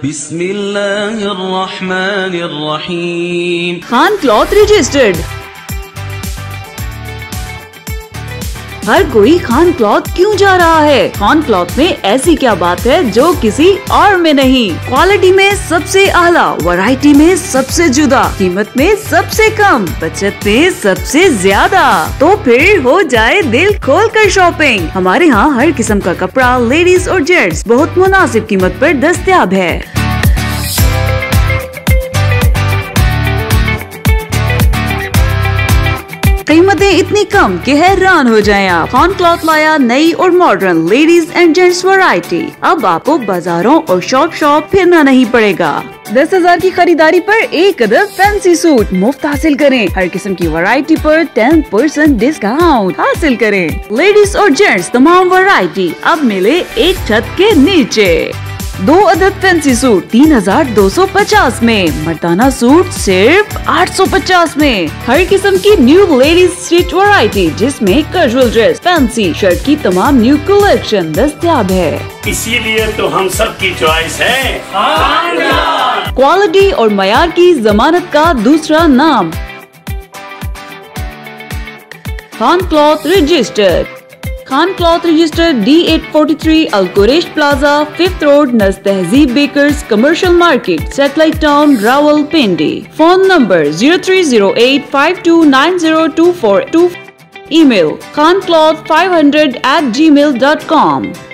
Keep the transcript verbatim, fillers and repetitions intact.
बिस्मिल्लाहिर्रहमानिर्रहीम। Khan cloth registered. हर कोई Khan cloth क्यों जा रहा है? खान क्लॉथ में ऐसी क्या बात है जो किसी और में नहीं? क्वालिटी में सबसे आला, वैरायटी में सबसे जुदा, कीमत में सबसे कम, बचत में सबसे ज्यादा। तो फिर हो जाए दिल खोल कर शॉपिंग। हमारे यहाँ हर किस्म का कपड़ा लेडीज और जेंट्स बहुत मुनासिब कीमत पर दस्तयाब है। कीमतें इतनी कम कि हैरान हो जाएं आप। खान क्लॉथ लाया नई और modern ladies and gents variety. अब आपको बाजारों और शॉप शॉप फिरना नहीं पड़ेगा। दस हजार की खरीदारी पर एक अदद फैंसी सूट मुफ्त हासिल करें। हर किस्म की वैरायटी पर टेन परसेंट डिस्काउंट हासिल करें। लेडीज और जेंट्स तमाम वैरायटी अब मिले एक छत के नीचे। दो अदद फैंसी सूट तीन हजार दो सौ पचास में, मर्दाना सूट सिर्फ आठ सौ पचास में। हर किस्म की न्यू लेडीज स्ट्रीट वैरायटी जिसमें कैजुअल ड्रेस, फैंसी शर्ट की तमाम न्यू कलेक्शन दस्तयाब है। इसीलिए तो हम सब की चॉइस है खान क्लॉथ। क्वालिटी और मयार की जमानत का दूसरा नाम Khan cloth registered. Khan cloth registered D eight forty three Alquresh plaza, fifth road, Naz Tehzeeb bakers, commercial market, satellite town, Rawalpindi. Phone number zero three zero eight five two nine zero two four two. Email Khan cloth five hundred eight gmail dot com.